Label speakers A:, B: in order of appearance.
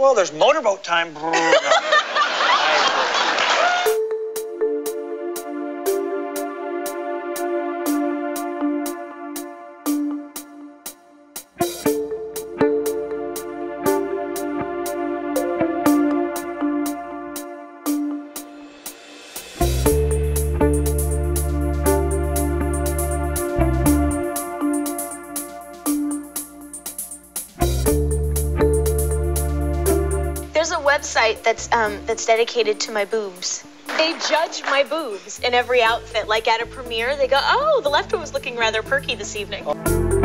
A: Well, there's motorboat time. No.
B: There's a website that's dedicated to my boobs. They judge my boobs in every outfit. Like at a premiere, they go, "Oh, the left one was looking rather perky this evening."